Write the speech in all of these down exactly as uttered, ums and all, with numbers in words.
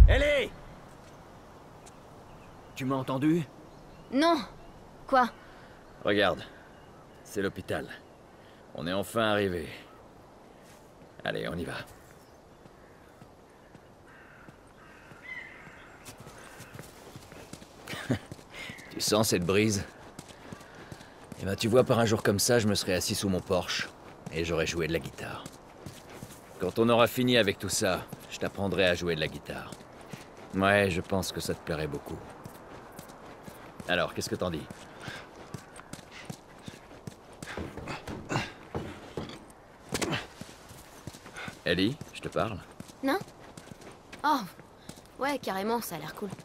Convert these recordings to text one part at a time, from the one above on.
Ellie! Tu m'as entendu? Non. Quoi? Regarde. C'est l'hôpital. On est enfin arrivé. Allez, on y va. Tu sens cette brise? Eh ben, tu vois, par un jour comme ça, je me serais assis sous mon Porsche et j'aurais joué de la guitare. Quand on aura fini avec tout ça, je t'apprendrai à jouer de la guitare. Ouais, je pense que ça te plairait beaucoup. Alors, qu'est-ce que t'en dis? Ellie, je te parle? Non? Oh. Ouais, carrément, ça a l'air cool.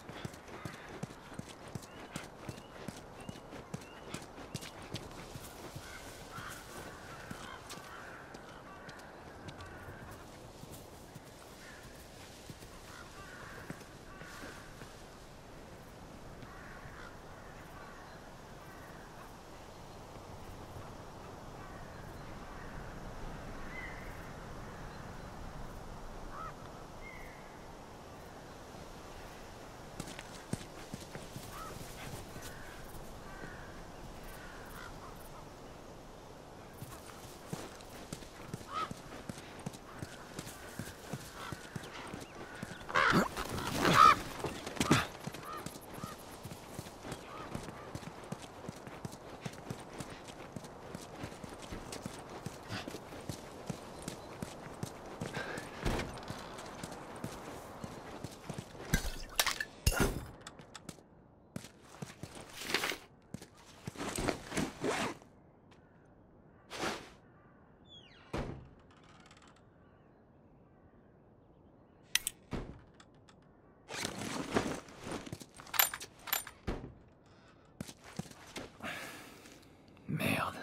Merde.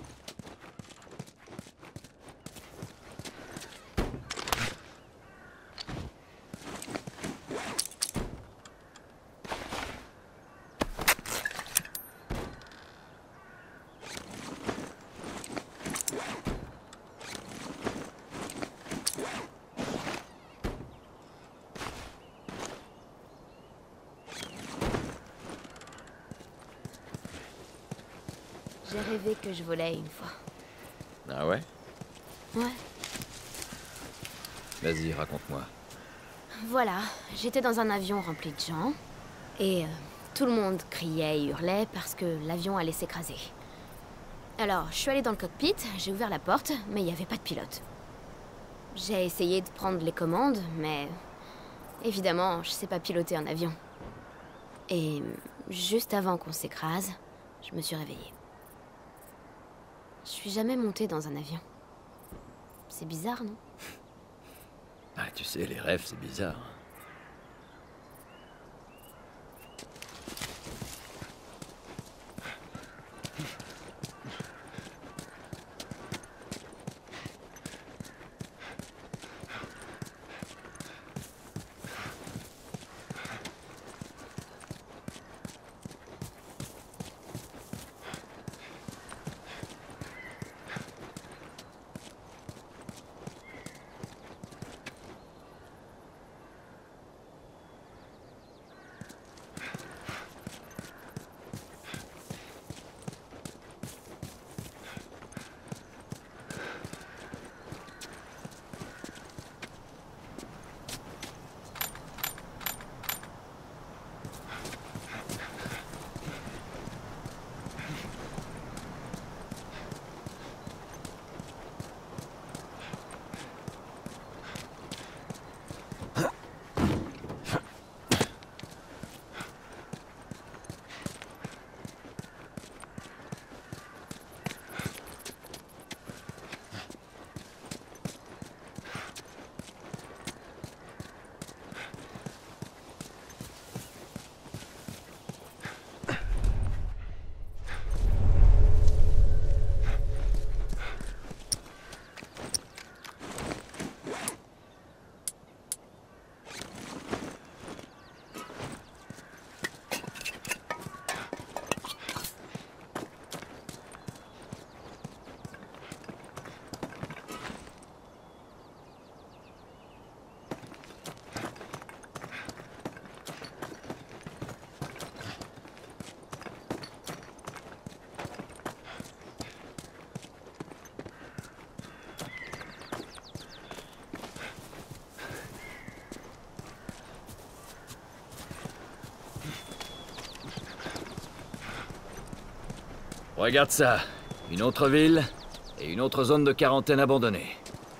J'ai rêvé que je volais une fois. Ah ouais? Ouais. Vas-y, raconte-moi. Voilà, j'étais dans un avion rempli de gens. Et euh, tout le monde criait et hurlait parce que l'avion allait s'écraser. Alors, je suis allée dans le cockpit, j'ai ouvert la porte, mais il n'y avait pas de pilote. J'ai essayé de prendre les commandes, mais... évidemment, je sais pas piloter un avion. Et juste avant qu'on s'écrase, je me suis réveillée. Je suis jamais montée dans un avion. C'est bizarre, non? Ah, tu sais, les rêves, c'est bizarre. Regarde ça. Une autre ville et une autre zone de quarantaine abandonnée.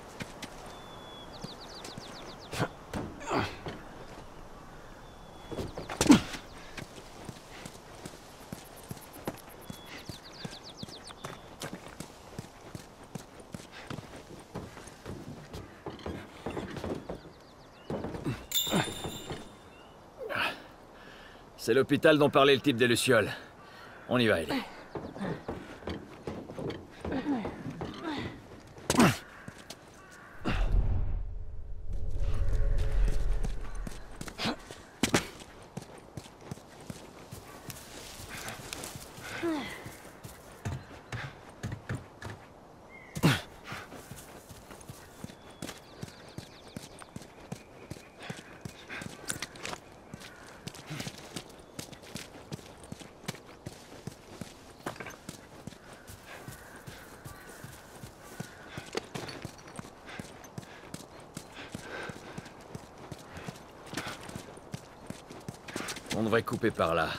C'est l'hôpital dont parlait le type des Lucioles. On y va, Ellie. On devrait couper par là.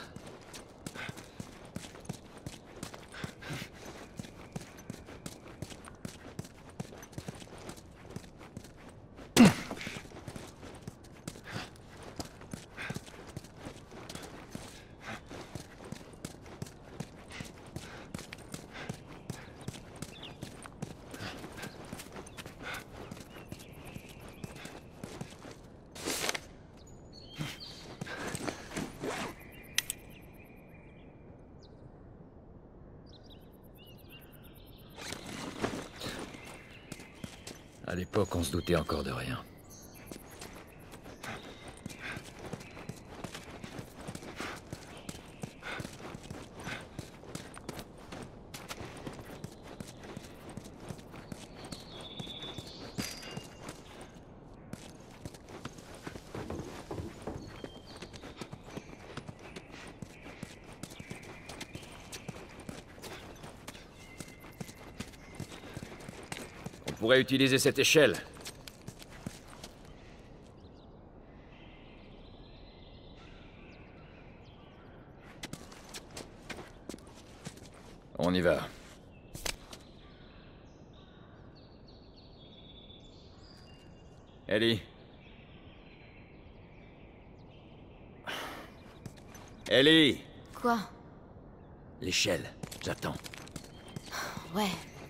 À l'époque, on se doutait encore de rien. On pourrait utiliser cette échelle. On y va. Ellie. Ellie. Quoi? L'échelle. J'attends. Ouais.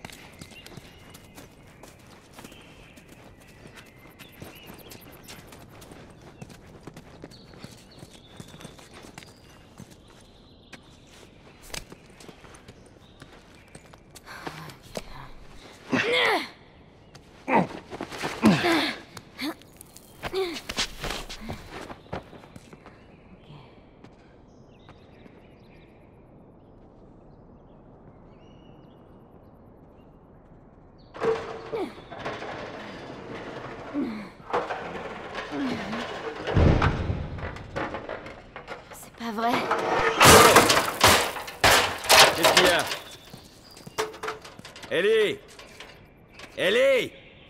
C'est pas vrai. Qu'est-ce qu'il y a? Ellie! Ellie!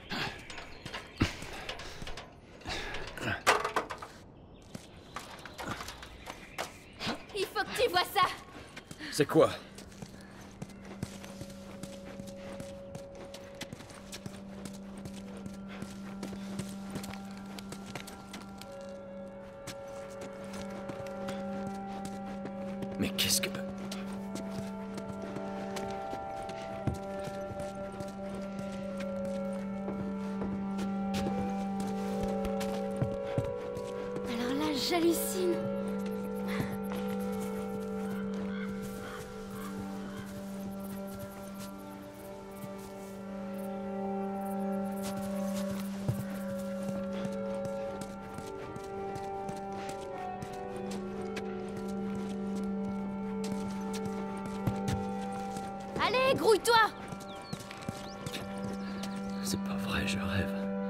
Il faut que tu vois ça. C'est quoi? Mais qu'est-ce que... Alors là, j'hallucine. Allez, grouille-toi! C'est pas vrai, je rêve.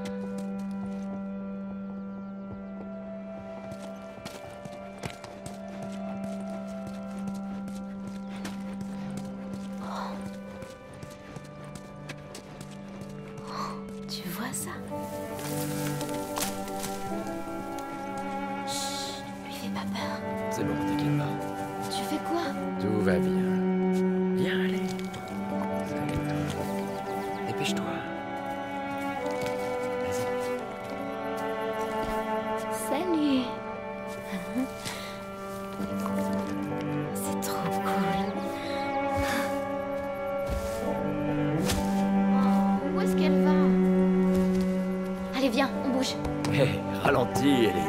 Tu vois ça? Chut, lui fais pas peur. C'est bon, t'inquiète pas. Tu fais quoi? Tout va bien. Viens, allez. Ralentis, Ellie.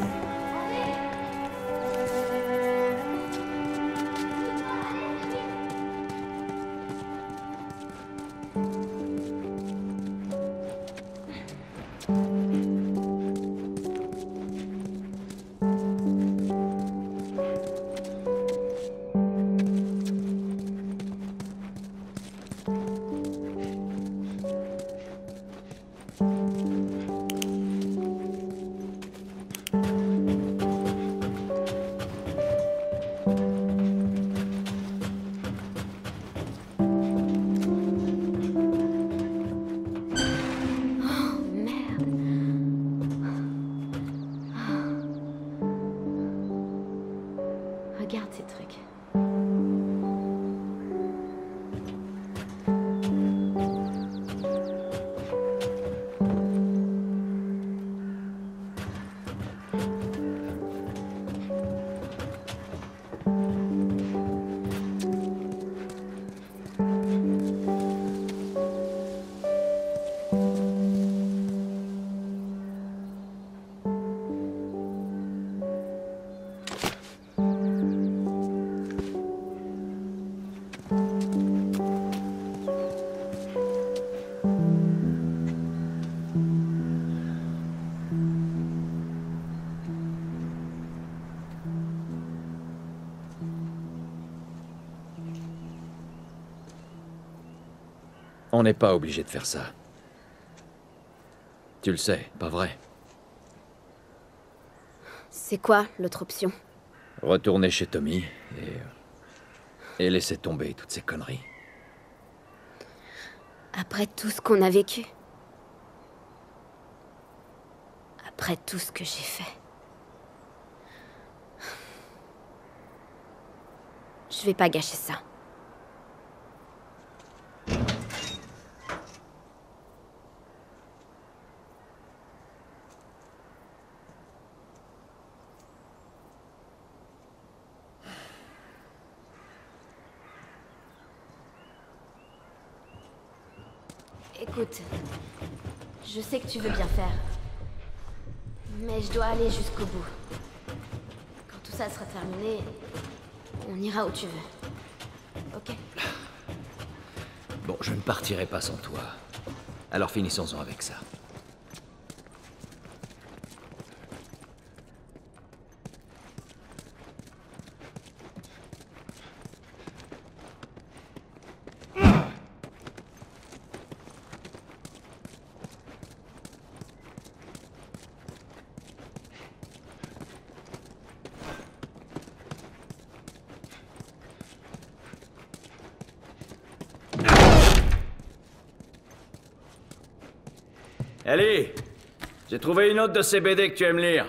Regarde ces trucs. On n'est pas obligé de faire ça. Tu le sais, pas vrai? C'est quoi l'autre option? Retourner chez Tommy et... et laisser tomber toutes ces conneries. Après tout ce qu'on a vécu. Après tout ce que j'ai fait. Je vais pas gâcher ça. Écoute, je sais que tu veux bien faire, mais je dois aller jusqu'au bout. Quand tout ça sera terminé, on ira où tu veux. Ok? Bon, je ne partirai pas sans toi. Alors finissons-en avec ça. Ellie, j'ai trouvé une autre de ces B D que tu aimes lire.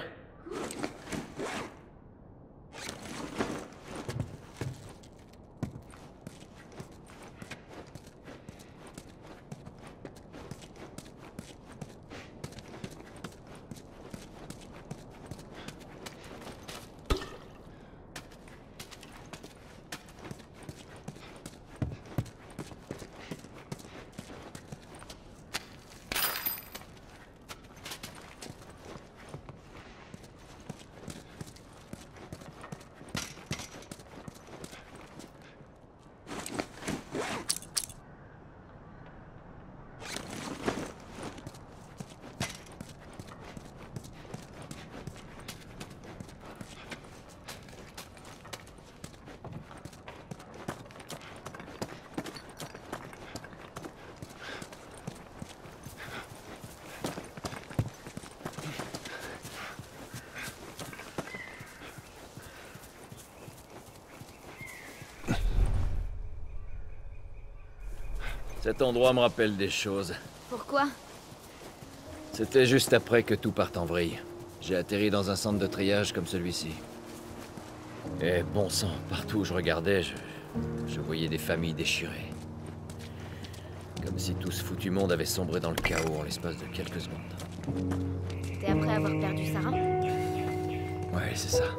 Cet endroit me rappelle des choses. Pourquoi? C'était juste après que tout parte en vrille. J'ai atterri dans un centre de triage comme celui-ci. Et bon sang, partout où je regardais, je, je voyais des familles déchirées. Comme si tout ce foutu monde avait sombré dans le chaos en l'espace de quelques secondes. C'était après avoir perdu Sarah? Ouais, c'est ça.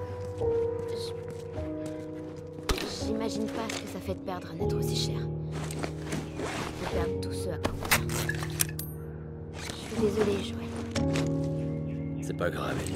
J'imagine pas ce que ça fait de perdre un être aussi cher. De perdre tous ceux à quoi on tient. Je suis désolée, Joël. C'est pas grave, Ellie.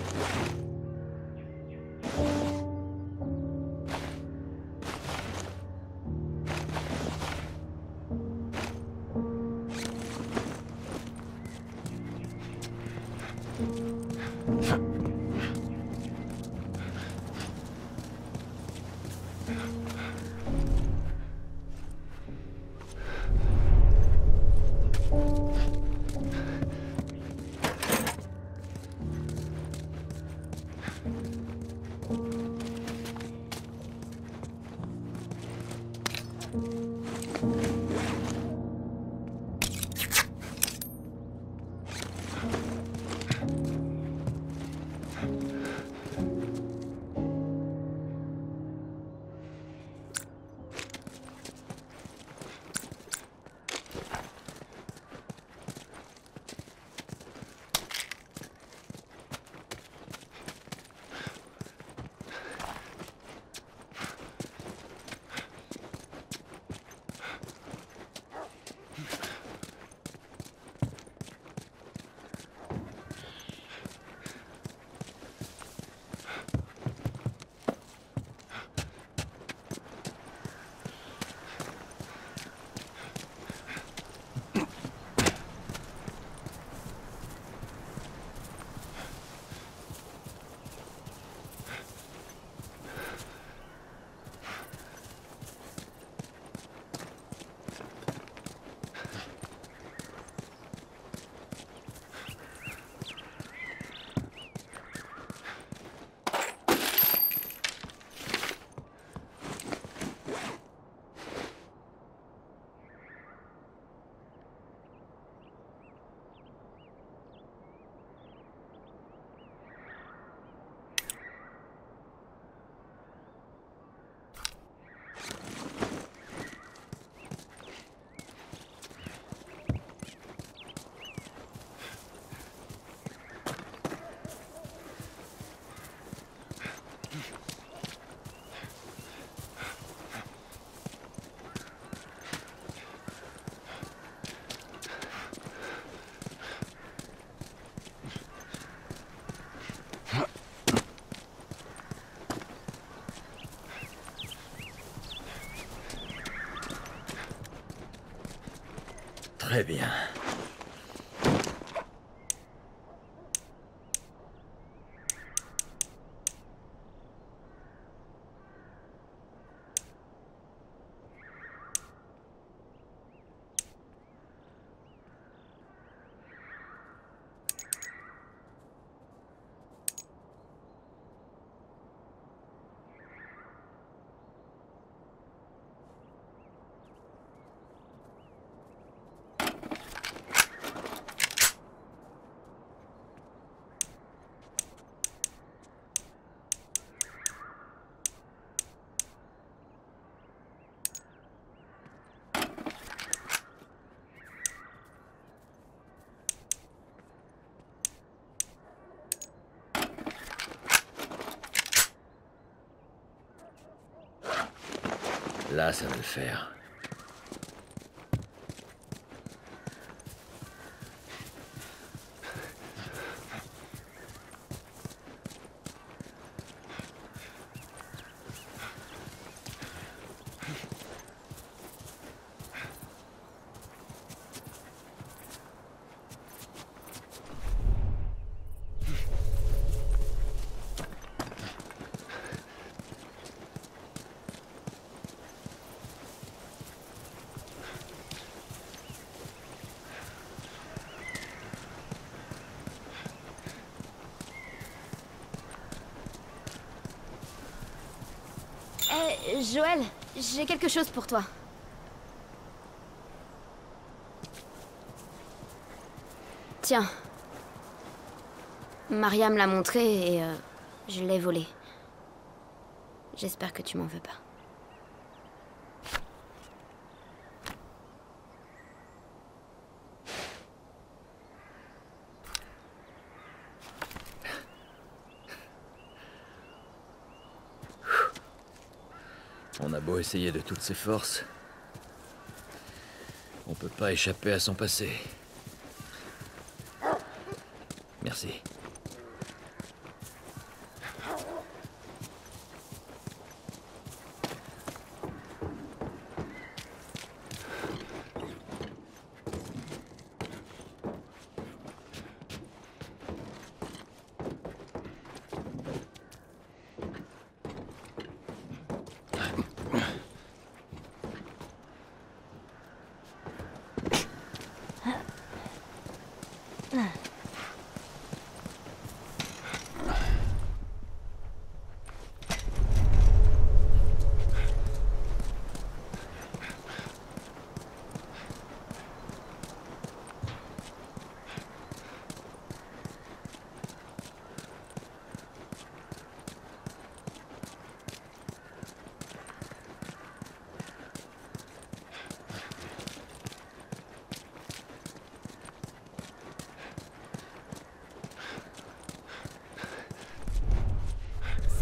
Très bien. Là, ça va le faire. Euh, Joël, j'ai quelque chose pour toi. Tiens. Maria me l'a montré et euh, je l'ai volé. J'espère que tu m'en veux pas. On a beau essayer de toutes ses forces, on peut pas échapper à son passé. Merci.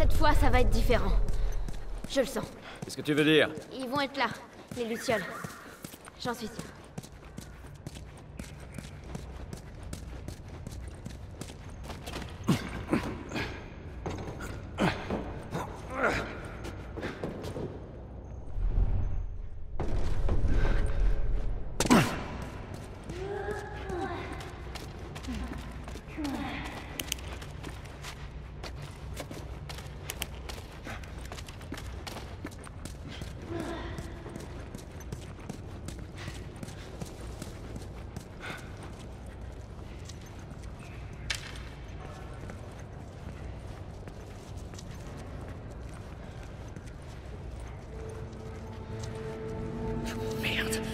Cette fois, ça va être différent. Je le sens. Qu'est-ce que tu veux dire? Ils vont être là, les lucioles. J'en suis sûre. Merde.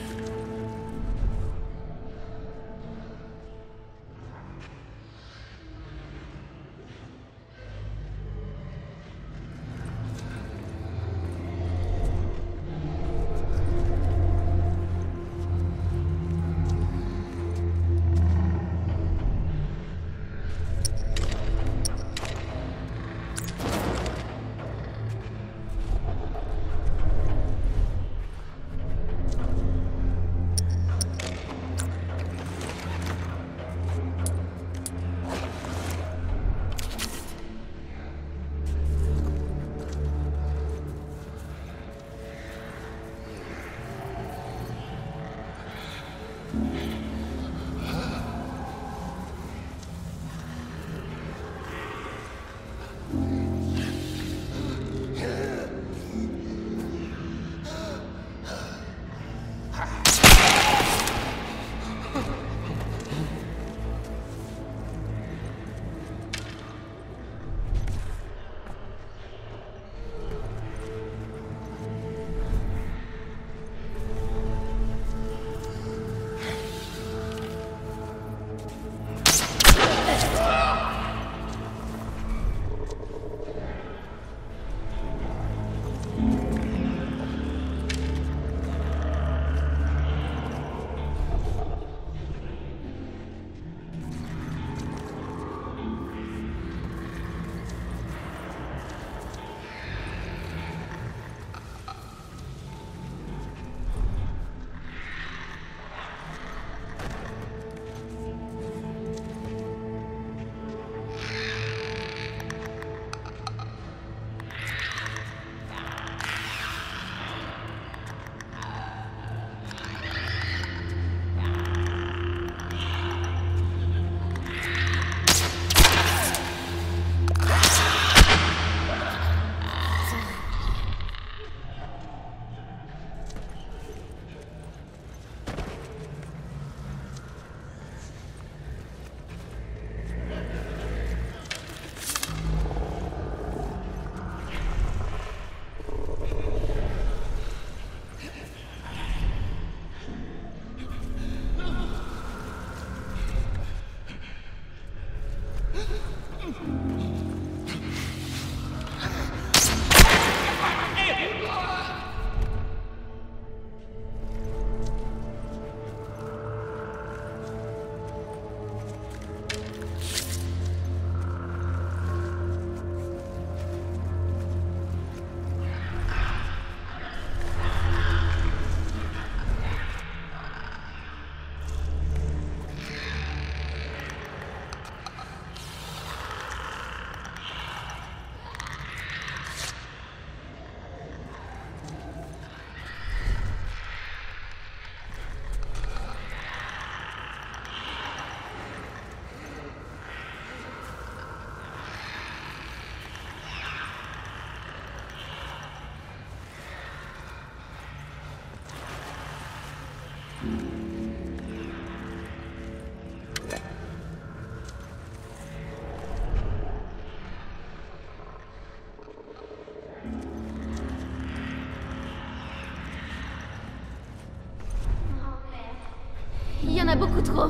Il y en a beaucoup trop.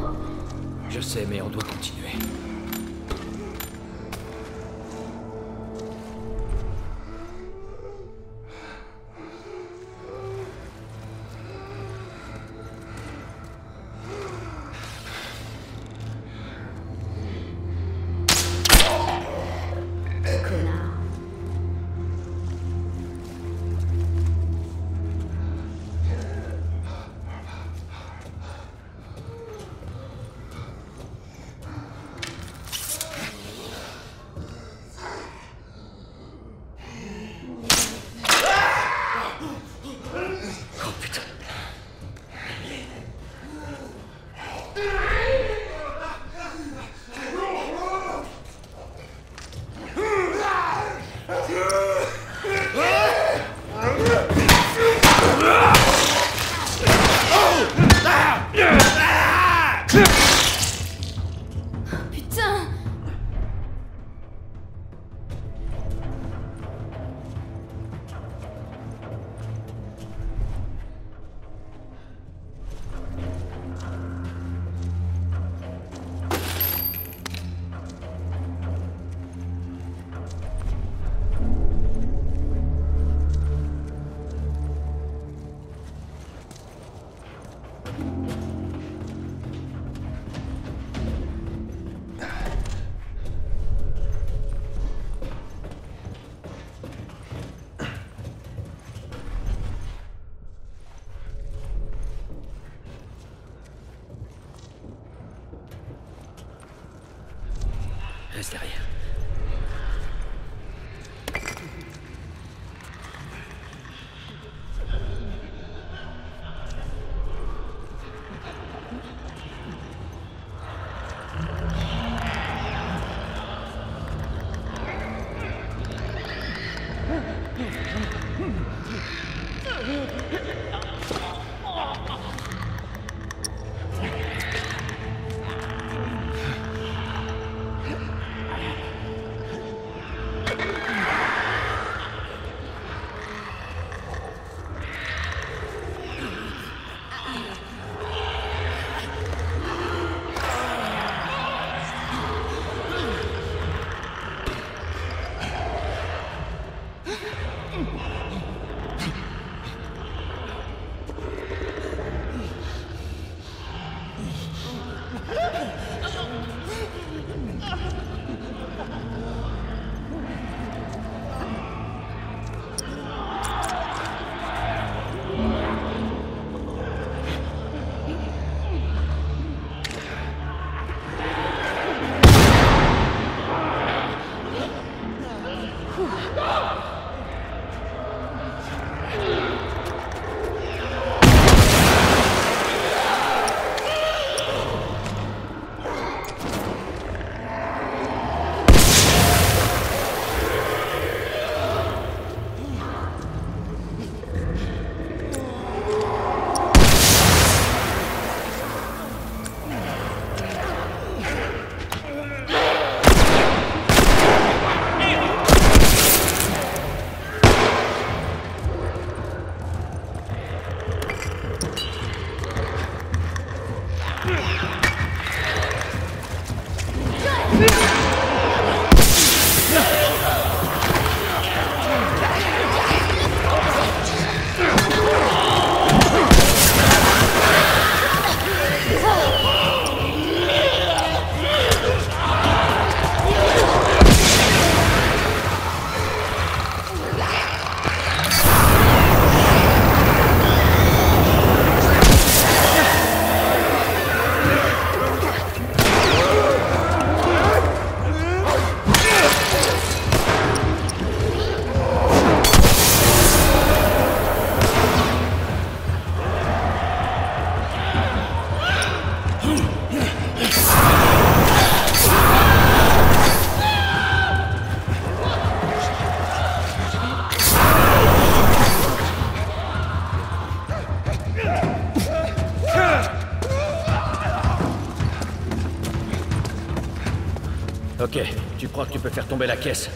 Je sais, mais on doit continuer. Connard. Ok, tu crois que tu peux faire tomber la caisse?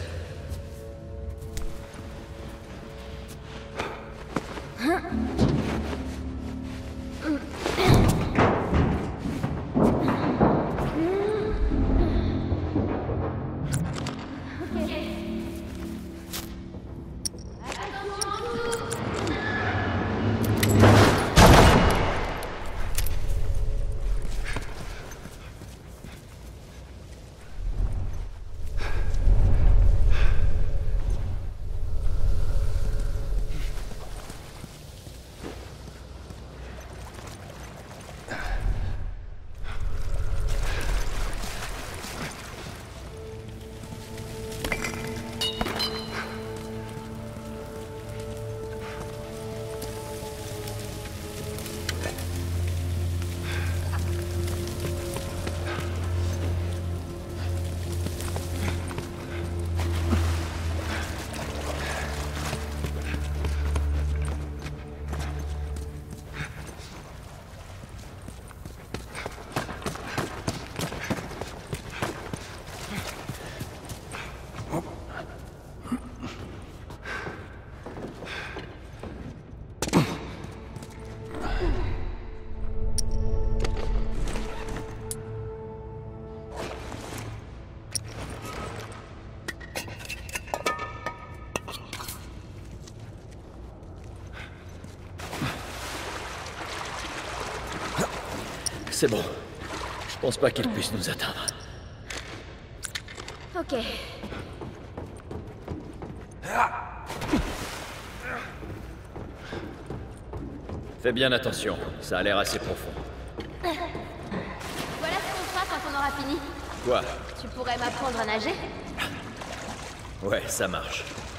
C'est bon. Je pense pas qu'il puisse nous atteindre. Ok. Fais bien attention, ça a l'air assez profond. Voilà ce qu'on fera quand on aura fini. Quoi? Tu pourrais m'apprendre à nager? Ouais, ça marche.